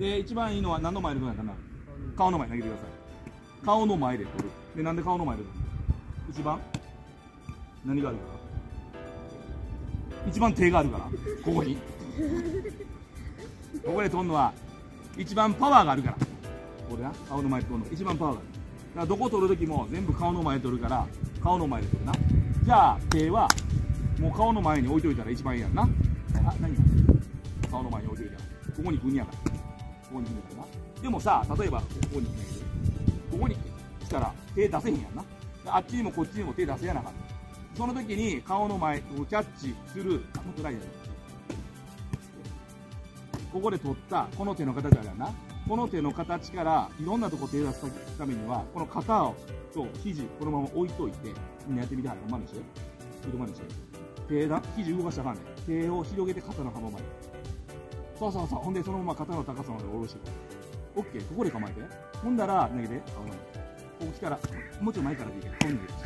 で、一番いいのは何の前で取るかな。顔の前に投げてください。顔の前で取る。で、なんで顔の前で取る？一番何があるから？一番手があるから、ここに。ここで取るのは、一番パワーがあるから。これな、顔の前で取るの。一番パワーがある。だからどこ取るときも全部顔の前で取るから、顔の前で取るな。じゃあ、手は、もう顔の前に置いといたら一番いいやんな。あ、何が顔の前に置いといたら。ここに国やから。ここに国やからな。でもさ、例えば、ここに国やけど、ここに来たら手出せへんやんな。あっちにもこっちにも手出せやなかった。その時に顔の前をキャッチする、あ、もっとないやん。ここで取ったこの手の形あるやんな。この手の形からいろんなとこ手出すためには、この肩をと肘このまま置いといて、みんなやってみてはる。真似して。ちょっと真似して。手だ、肘動かしたらあかんねん。手を広げて肩の幅まで。そうそうそう。ほんでそのまま肩の高さまで下ろして。オッケー。ここで構えて。ほんだら投げて。顔の前。ここ来たら、もうちょい前からでいいけど、顔に投げて。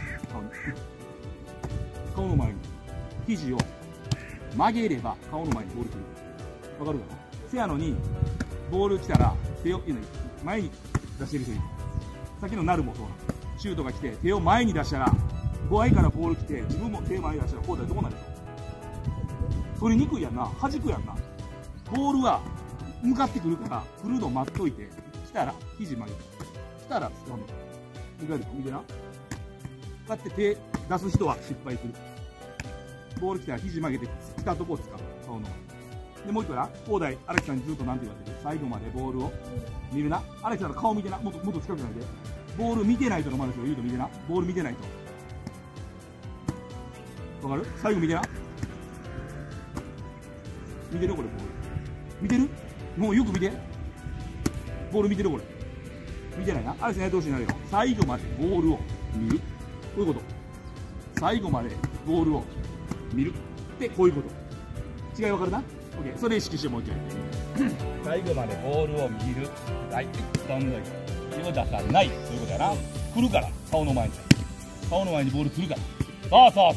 顔の前に。肘を曲げれば顔の前にボール来る。わかるかな？せやのに、ボール来たら手を前に出してる人いる。さっきのナルもそうなの。シュートが来て手を前に出したら、怖いからボール来て自分も手前に出したらこうだよ。どうなるでしょ？取りにくいやんな。弾くやんな。ボールは向かってくるから来るの待っといて、来たら肘曲げて、来たら掴む。見てな。こうやって手出す人は失敗する。ボール来たら肘曲げて来たとこを掴む。顔の前で、もう一個な、広大、荒木さんにずっとなんて言われてる？最後までボールを見るな。荒木さんの顔見てな。もっと近くないで。ボール見てないとのまですよ。言うと見てな。ボール見てないと。わかる？最後見てな。見てるこれ、ボール。見てる？もうよく見て。ボール見てるこれ。見てないな。荒木さんやってほしいなるよ。最後までボールを見る。こういうこと。最後までボールを見る。ってこういうこと。違いわかるな？OK、それ意識してもう一回。最後までボールを見る。はい、どんどん手を出さない。そういうことやな。来るから、顔の前に。顔の前にボール来るから。そう。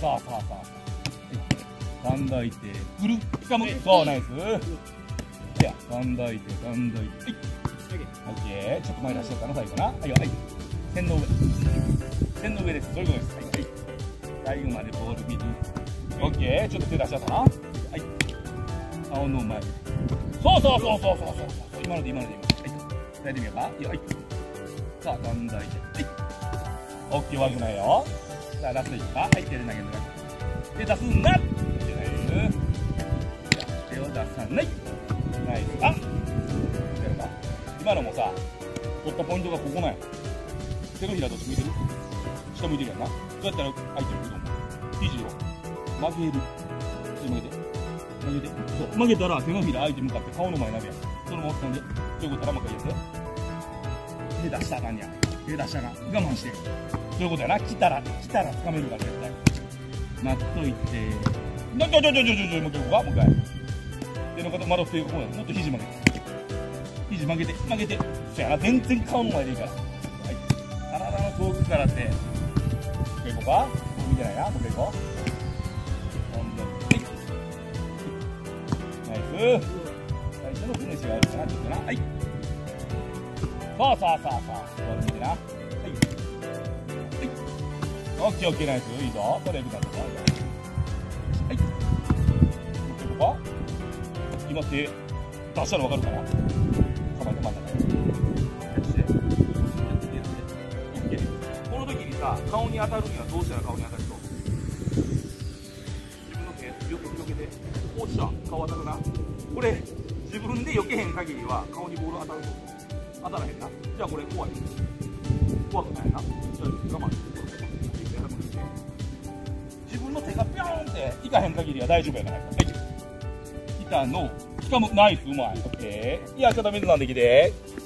掴んどいて、来る。掴む。そう、ナイス。じゃあ、掴んどいて。はい。OK。ちょっと前出しようかな、最後な。はい。線の上。線の上です。そういうことです。はい。最後までボール見る。OK。ちょっと手出しちゃったな。はい。顔の前。そう。今ので。はい。やってみようか。はい。さあ、掴んどいて。はい。オッケー、悪くないよ。さあ、ラストいくか。はい、手で投げる。手出すんだ。手を出さない。ナイス。あ、今のもさ、取ったポイントがここなんや。手のひらどっち向いてる？下向いてるやんな。そうやったら相手に来ると思う。肘を曲げる。そう、曲げたら手のひら相手向かって顔の前になるやん。そのまま掴んで。そういうことやな、もう一回言って。手出したらあかんやん。手出したら我慢して。そういうことやな。来たら掴めるから絶対。待っといて。もう一回もう一回。手の方窓ってこうやん。もっと肘曲げて。肘曲げて。そうやな。全然顔の前でいいから。はい。体の遠くから手。もう一回行こうか。見てないな。もう一回行こう。ナイス。最初のフィニッシュがあるかな。ちょっとな。はい。そう。ボール見てな。はい。オッケー、ナイス。いいぞ。それよくなったぞ。はい。ここ今手出したらわかるかな？構えて真ん中で。この時にさ、顔に当たるにはどうしたら顔に当たると？自分の手よく広げて、こうしたら顔当たるな。これ、自分で避けへん限りは顔にボール当たると。当たらへんな。じゃあこれ怖い。怖くないな。じゃあ我慢して。自分の手がピョーンっていかへん限りは大丈夫やから。はい。来たの、しかもナイス、うまい。オッケー。いや、ちょっと水飲んできて。